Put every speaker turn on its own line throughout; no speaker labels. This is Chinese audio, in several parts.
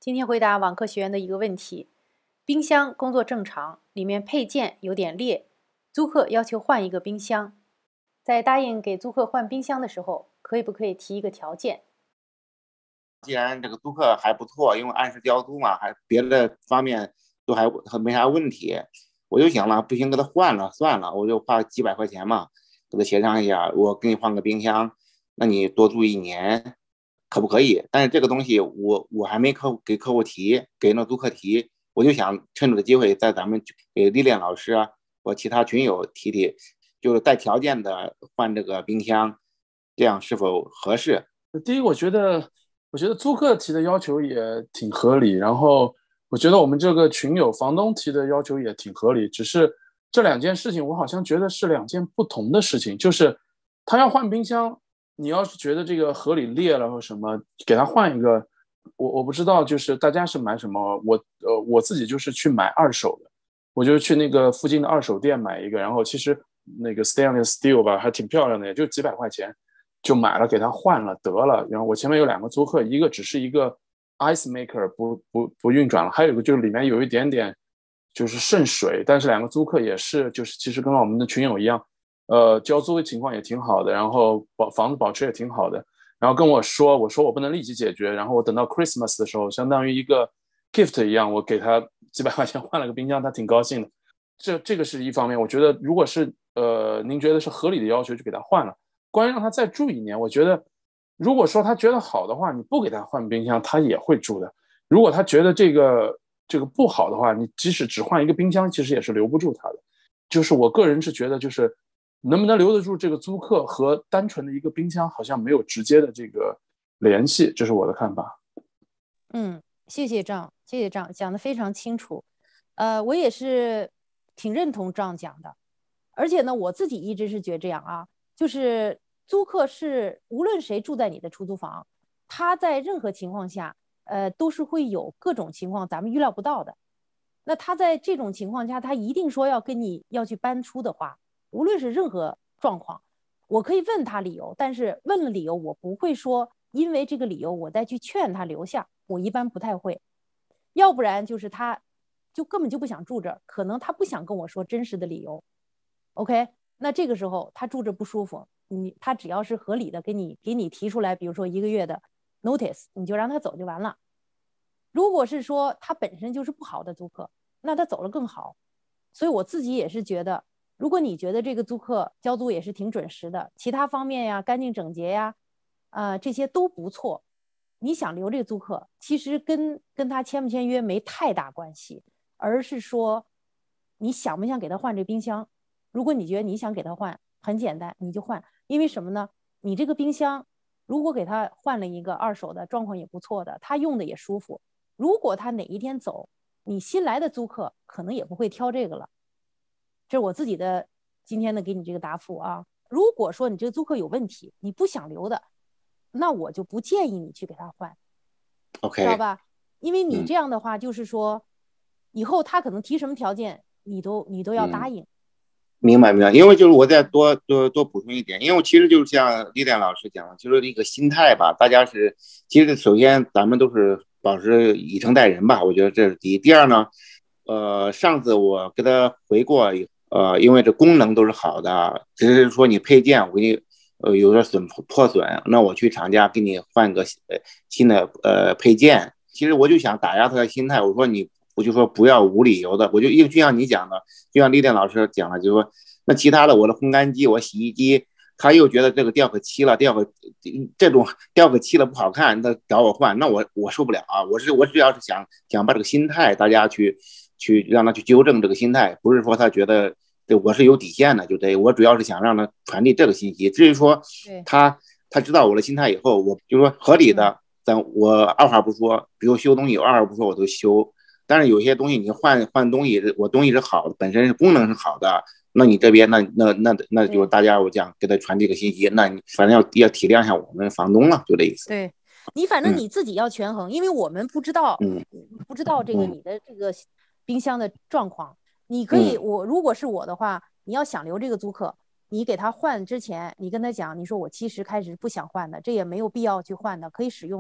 今天回答网课学员的一个问题：冰箱工作正常，里面配件有点裂，租客要求换一个冰箱，在答应给租客换冰箱的时候，可不可以提一个条件？
既然这个租客还不错，因为按时交租嘛，还别的方面都还没啥问题，我就想了，不行给他换了算了，我就花几百块钱嘛，给他协商一下，我给你换个冰箱，那你多住1年，可不可以？但是这个东西我还没给客户提，给那租客提，我就想趁这个机会，在咱们给历练老师啊或其他群友提，就是带条件的换这个冰箱，这样是否合适？
第一，我觉得租客提的要求也挺合理，然后我觉得我们这个群友房东提的要求也挺合理，只是这两件事情我好像觉得是两件不同的事情。就是他要换冰箱，你要是觉得这个合理裂了或什么，给他换一个。我不知道，就是大家是买什么，我自己就是去买二手的，我就去那个附近的二手店买一个，然后其实那个 stainless steel 吧还挺漂亮的，也就几百块钱。就买了给他换了得了。然后我前面有2个租客，一个只是一个 ice maker 不运转了，还有一个就是里面有一点点就是渗水，但是2个租客也是就是其实跟我们的群友一样，交租的情况也挺好的，然后房子保持也挺好的，然后跟我说我不能立即解决，然后我等到 Christmas 的时候，相当于一个 gift 一样，我给他几百块钱换了个冰箱，他挺高兴的。这个是一方面，我觉得如果是您觉得是合理的要求，就给他换了。关于让他再住1年，我觉得如果说他觉得好的话，你不给他换冰箱，他也会住的。如果他觉得这个不好的话，你即使只换一个冰箱，其实也是留不住他的。就是我个人是觉得，就是能不能留得住这个租客和单纯的一个冰箱好像没有直接的这个联系，这是我的看法。
谢谢张讲得非常清楚。我也是挺认同张讲的，而且呢，我自己一直是觉得这样啊。就是租客是无论谁住在你的出租房，他在任何情况下，都是会有各种情况咱们预料不到的。那他在这种情况下，他一定说要跟你要去搬出的话，无论是任何状况，我可以问他理由，但是问了理由，我不会说因为这个理由我再去劝他留下，我一般不太会。要不然就是他就根本就不想住这儿，可能他不想跟我说真实的理由。OK。那这个时候他住着不舒服，他只要是合理的给你提出来，比如说1个月的 notice， 你就让他走就完了。如果是说他本身就是不好的租客，那他走了更好。所以我自己也是觉得，如果你觉得这个租客交租也是挺准时的，其他方面呀，干净整洁呀，这些都不错，你想留这个租客，其实跟他签不签约没太大关系，而是说你想不想给他换这冰箱。如果你觉得你想给他换，很简单，你就换。因为什么呢？你这个冰箱如果给他换了一个二手的，状况也不错的，他用的也舒服，如果他哪一天走，你新来的租客可能也不会挑这个了。这是我自己的今天的给你这个答复啊。如果说你这个租客有问题，你不想留的，那我就不建议你去给他换。
OK，
知道吧？因为你这样的话，就是说以后他可能提什么条件，你都要答应。
明白。因为就是我再多补充一点，因为其实就是像丽莲老师讲的，就是一个心态吧。大家是其实首先咱们都是保持以诚待人吧，我觉得这是第一。第二呢，上次我给他回过，因为这功能都是好的，只是说你配件我给你有点破损，那我去厂家给你换个新的配件。其实我就想打压他的心态，我就说不要无理由的，就像你讲的，就像丽莲老师讲了，就是说那其他的我的烘干机、我洗衣机，他又觉得这个掉个漆了，这种掉个漆了不好看，那找我换，那我受不了啊！我主要是想把这个心态，大家去让他去纠正这个心态，不是说他觉得对我是有底线的，就这，我主要是想让他传递这个信息。至于说他知道我的心态以后，我就说合理的，我二话不说，比如修东西，我二话不说我都修。但是有些东西你换东西，我东西是好的，本身是功能是好的，那你这边那就大家我讲给他传递个信息，那你反正要体谅一下我们房东了，就这意思。
对，你反正你自己要权衡，因为我们不知道这个你的这个冰箱的状况。你可以，如果是我的话，你要想留这个租客，你给他换之前，你跟他讲，你说我其实开始不想换的，这也没有必要去换的，可以使用的。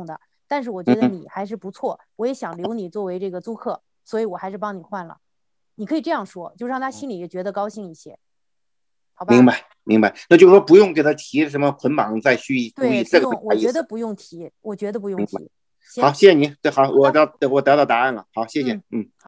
但是我觉得你还是不错，我也想留你作为这个租客，所以我还是帮你换了。你可以这样说，就让他心里也觉得高兴一些，好吧？
明白。那就是说不用给他提什么捆绑再续故意，
对，不用，我觉得不用提，我觉得不用提。
好，谢谢你，好，我得到答案了。好，谢谢，